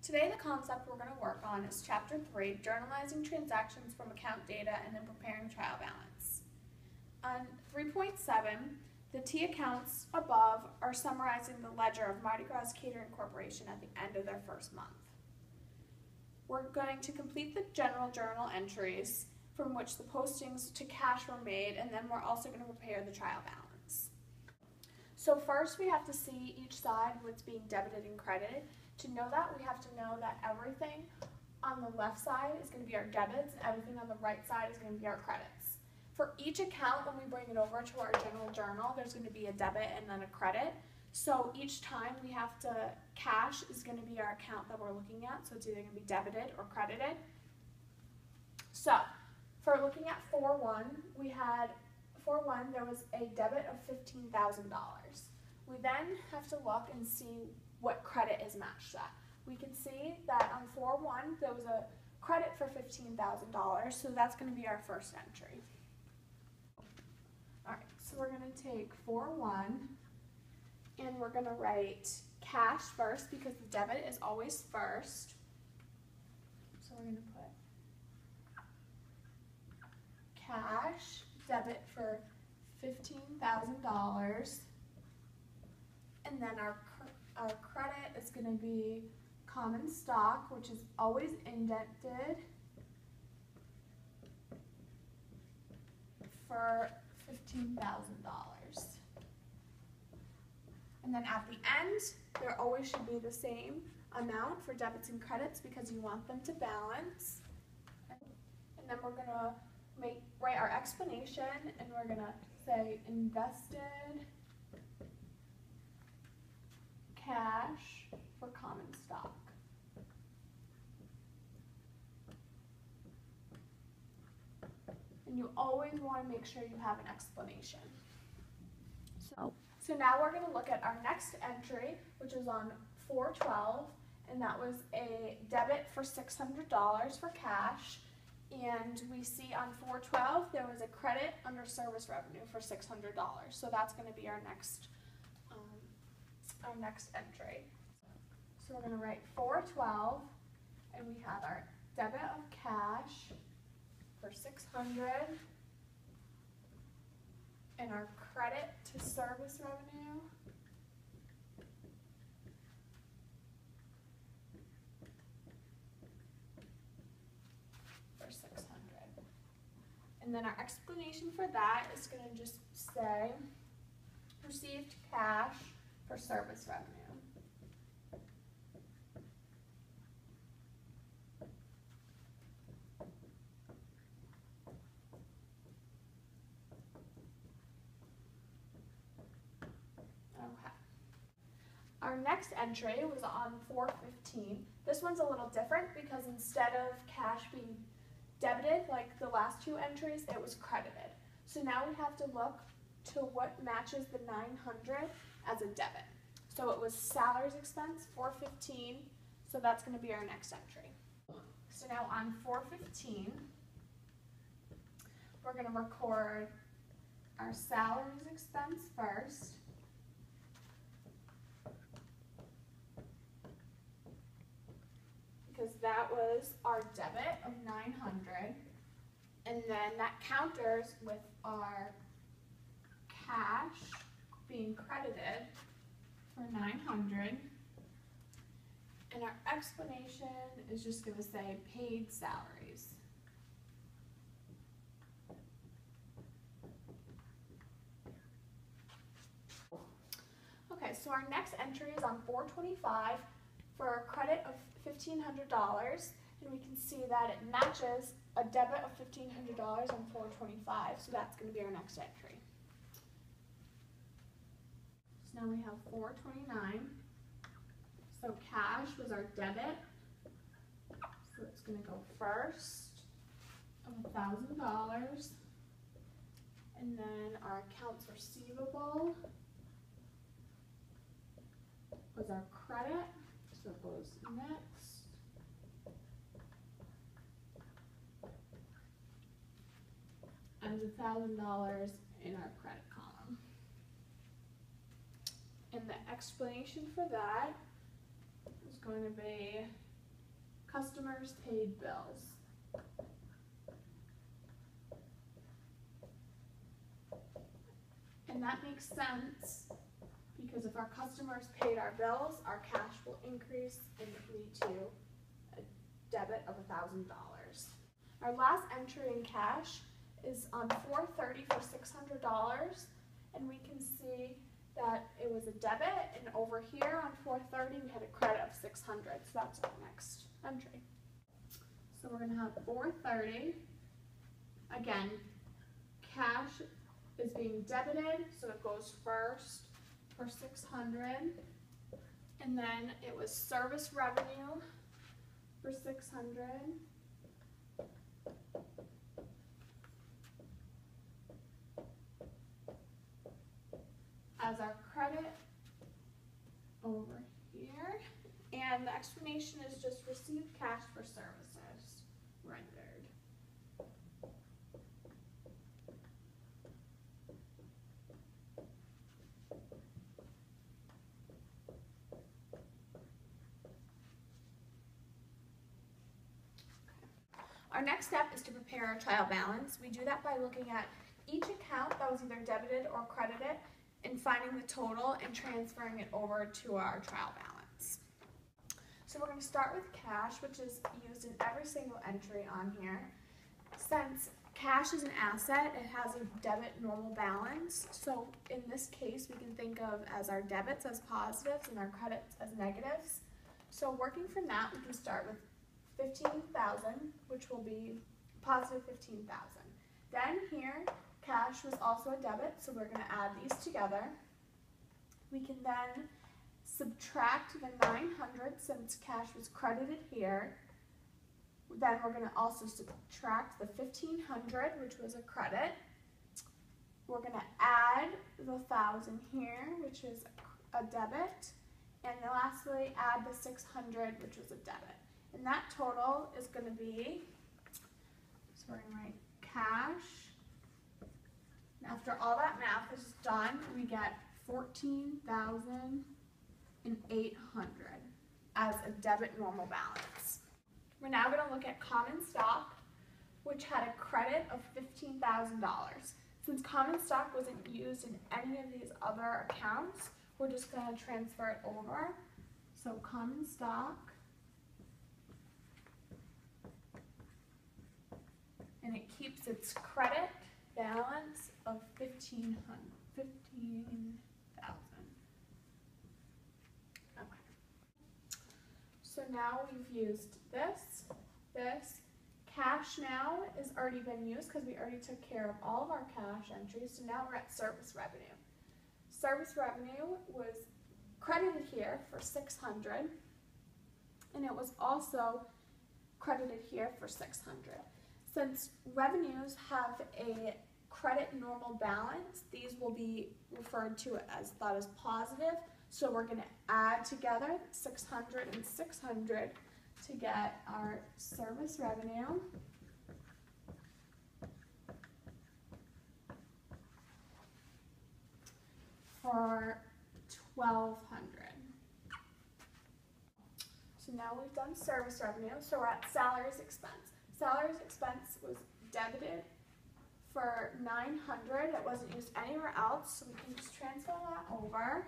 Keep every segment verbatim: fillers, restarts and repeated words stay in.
Today the concept we're going to work on is Chapter three, Journalizing Transactions from Account Data and then Preparing Trial Balance. On three point seven, the T accounts above are summarizing the ledger of Mardi Gras Catering Corporation at the end of their first month. We're going to complete the general journal entries from which the postings to cash were made, and then we're also going to prepare the trial balance. So first we have to see each side what's being debited and credited. To know that, we have to know that everything on the left side is going to be our debits and everything on the right side is going to be our credits. For each account, when we bring it over to our general journal, there's going to be a debit and then a credit. So each time we have to, cash is going to be our account that we're looking at, so it's either going to be debited or credited. So for looking at four one, we had four one, there was a debit of fifteen thousand dollars. We then have to look and see what credit is matched at. We can see that on four one, there was a credit for fifteen thousand dollars, so that's going to be our first entry. All right, so we're going to take four one, and we're going to write cash first because the debit is always first. So we're going to put cash, debit for fifteen thousand dollars, and then our Our credit is going to be common stock, which is always indented, for fifteen thousand dollars. And then at the end, there always should be the same amount for debits and credits because you want them to balance. And then we're going to make write our explanation, and we're going to say invested cash for common stock. And you always want to make sure you have an explanation. So, so now we're going to look at our next entry, which is on four twelve, and that was a debit for six hundred dollars for cash. And we see on four twelve there was a credit under service revenue for six hundred dollars. So that's going to be our next our next entry. So we're going to write four twelve, and we have our debit of cash for six hundred and our credit to service revenue for six hundred. And then our explanation for that is going to just say received cash for service revenue. Okay. Our next entry was on four fifteen. This one's a little different because instead of cash being debited like the last two entries, it was credited. So now we have to look to what matches the nine hundred as a debit. So it was salaries expense, four fifteen, so that's going to be our next entry. So now on four fifteen, we're going to record our salaries expense first, because that was our debit of nine hundred, and then that counters with our cash being credited for nine hundred, and our explanation is just going to say paid salaries. Okay, so our next entry is on four twenty-five for a credit of fifteen hundred dollars, and we can see that it matches a debit of fifteen hundred dollars on four twenty-five, so that's going to be our next entry. Now we have four twenty-nine, so cash was our debit, so it's going to go first of one thousand dollars, and then our accounts receivable was our credit, so it goes next, and one thousand dollars in our credit column. And the explanation for that is going to be customers paid bills. And that makes sense because if our customers paid our bills, our cash will increase and lead to a debit of one thousand dollars. Our last entry in cash is on four thirty for six hundred dollars, and we can see that it was a debit, and over here on four thirty we had a credit of six hundred dollars, so that's our next entry. So we're going to have four thirty, again, cash is being debited, so it goes first for six hundred dollars, and then it was service revenue for six hundred dollars. As our credit over here, and the explanation is just received cash for services rendered. Our next step is to prepare our trial balance. We do that by looking at each account that was either debited or credited and finding the total and transferring it over to our trial balance. So we're going to start with cash, which is used in every single entry on here. Since cash is an asset, it has a debit normal balance. So in this case, we can think of as our debits as positives and our credits as negatives. So working from that, we can start with fifteen thousand, which will be positive fifteen thousand. Then here, cash was also a debit, so we're going to add these together. We can then subtract the nine hundred since cash was credited here. Then we're going to also subtract the fifteen hundred, which was a credit. We're going to add the one thousand here, which is a debit. And then lastly, add the six hundred, which was a debit. And that total is going to be, so we're going to write cash. After all that math is done, we get fourteen thousand eight hundred as a debit normal balance. We're now going to look at common stock, which had a credit of fifteen thousand dollars. Since common stock wasn't used in any of these other accounts, we're just going to transfer it over. So common stock, and it keeps its credit balance of fifteen thousand. Okay. So now we've used this, this. Cash now has already been used because we already took care of all of our cash entries. So now we're at service revenue. Service revenue was credited here for six hundred dollars, and it was also credited here for six hundred dollars. Since revenues have a credit normal balance, these will be referred to as thought as positive. So we're going to add together six hundred and six hundred to get our service revenue. For twelve hundred. So now we've done service revenue, so we're at salaries expense. Salaries expense was debited for nine hundred. It wasn't used anywhere else, so we can just transfer that over.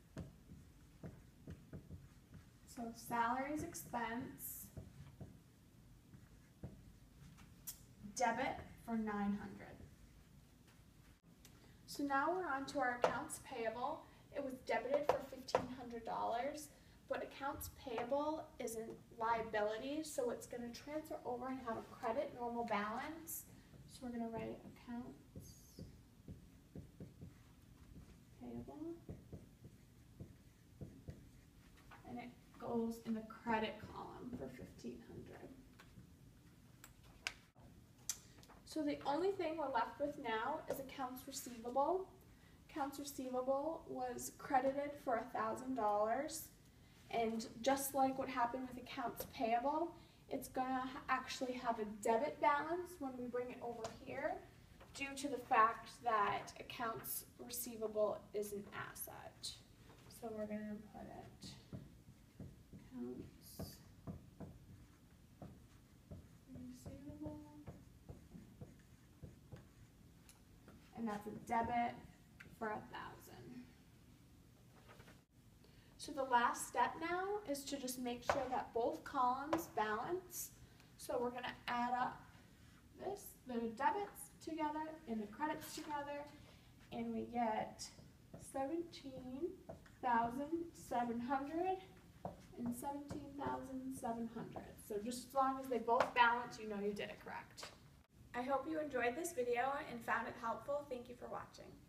So salaries expense, debit for nine hundred. So now we're on to our accounts payable. It was debited for fifteen hundred dollars, but accounts payable is a liability, so it's going to transfer over and have a credit normal balance. So we're going to write accounts payable, and it goes in the credit column for fifteen hundred dollars. So the only thing we're left with now is accounts receivable. Accounts receivable was credited for one thousand dollars, and just like what happened with accounts payable, it's going to actually have a debit balance when we bring it over here due to the fact that accounts receivable is an asset. So we're going to put it accounts and that's a debit for a thousand. So the last step now is to just make sure that both columns balance. So we're gonna add up this, the debits together and the credits together, and we get seventeen thousand seven hundred and seventeen thousand seven hundred. So just as long as they both balance, you know you did it correct. I hope you enjoyed this video and found it helpful. Thank you for watching.